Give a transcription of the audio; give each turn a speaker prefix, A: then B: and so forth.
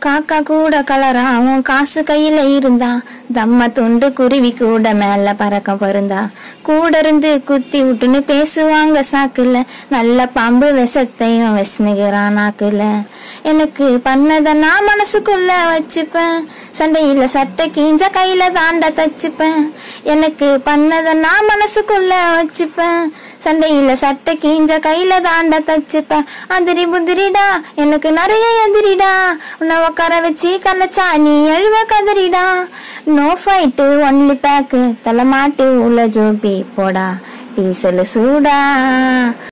A: காக்கா கூட கலரா உன் காசு கையில இருந்தா தம்ம துண்டு குருவி கூட மேல பறக்க பொருந்தா கூட இருந்து குத்தி விட்டுன்னு பேசுவாங்க சாக்குல நல்ல பாம்பு விஷத்தையும் விஷ்ணுகிறான் நாக்குல எனக்கு பண்ணத நான் மனசுக்குள்ள வச்சுப்பேன் சண்டையில சட்டை கீஞ்ச கையில தாண்டா தச்சுப்பேன் எனக்கு பண்ணத நான் மனசுக்குள்ள வச்சுப்பேன் சண்டையில சட்டை கீஞ்ச கையில தாண்டா தச்சுப்பேன் அதிரி புதிரிடா எனக்கு நிறைய எதிரிடா உன்னை உட்கார வச்சு கலச்சா நீ எழுவ கதறிடா நோ ஃபைட்டு ஒன்லி பேக்கு தலை மாட்டு உள்ள ஜோபி போடா டீசல் சூடா